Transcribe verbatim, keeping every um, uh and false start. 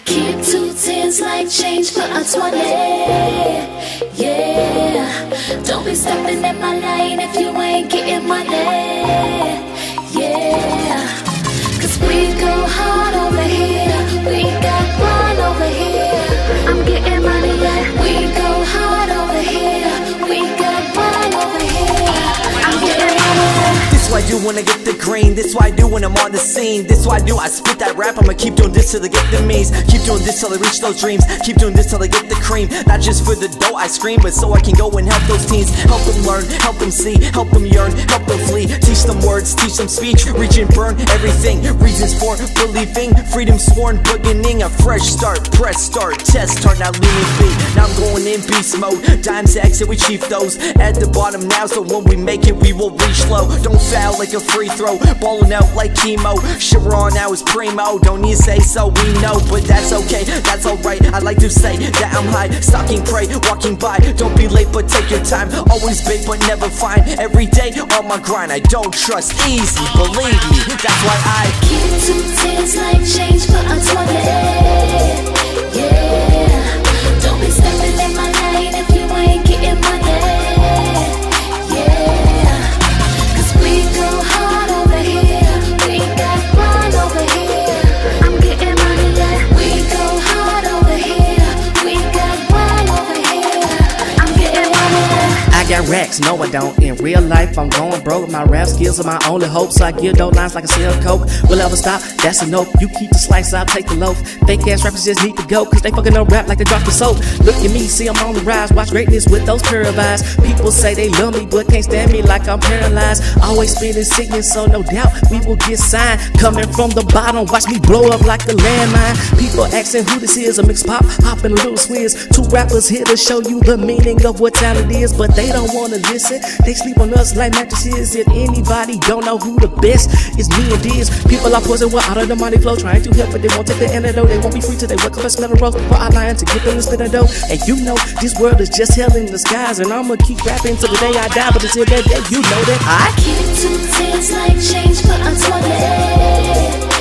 Keep two tens like change for a twenty. Yeah, don't be stepping in my lane if you ain't getting money. Yeah, cause we go hard over here. We got grind over here. I'm getting money, yeah. We go hard over here. We got grind over here. I'm getting money. This what I do when I get the green. This what I do when I'm on the scene. This what I do, I spit that rap. I'ma keep doing this till I get the means. Keep doing this till I reach those dreams. Keep doing this till I get the cream. Not just for the dough I scream, but so I can go and help those teens. Help them learn, help them see, help them yearn, help them flee. Teach them words, teach them speech. Reach and burn everything. Reasons for believing, freedom sworn, beginning a fresh start. Press start, test start, now leaning feet. Now I'm going in beast mode. Dimes exit, we chief those at the bottom now, so when we make it, we will reach low. Don't foul like a free throw, balling out like chemo. Sharon now is primo, don't need to say so, we know, but that's okay, that's alright. I like to say that I'm high, stalking prey, walking by. Don't be late, but take your time. Always big, but never fine. Every day on my grind, I don't trust easy. Believe me, that's why I keep two tens like change for a twenty. Yeah, don't be stepping in my lane if you ain't getting money. Yeah, cause we go hard over here. We got grind over here. I'm getting money, yeah. We go hard over here. We got grind over here. I'm getting money, yeah. I got racks, no I don't. In real life I'm going broke. My rap skills are my only hope, so I give dope lines like a sell coke. Will ever stop? That's a nope. You keep the slice, I'll take the loaf. Fake ass rappers just need to go, cause they fucking up rap like they dropped the soap. Look at me, see I'm on the rise. Watch greatness with those curved eyes. People say they love me, but can't stand me like I'm paralyzed. Always spitting sickness, so no doubt we will get signed. Coming from the bottom, watch me blow up like a landmine. People asking who this is, a mixed pop, hopping a little swizz. Two rappers here to show you the meaning of what talent is, but they don't wanna listen. They sleep on us like mattresses. If anybody don't know who the best is, me and Diz. People are poison with out of the money flow, trying to help, but they won't take the antidote. They won't be free till they wake up and smell a rose before I lying to get them to spit a dough. And you know this world is just hell in the skies, and I'ma keep rapping till the day I die. But until that day, you know that I keep two tens like change for a twenty.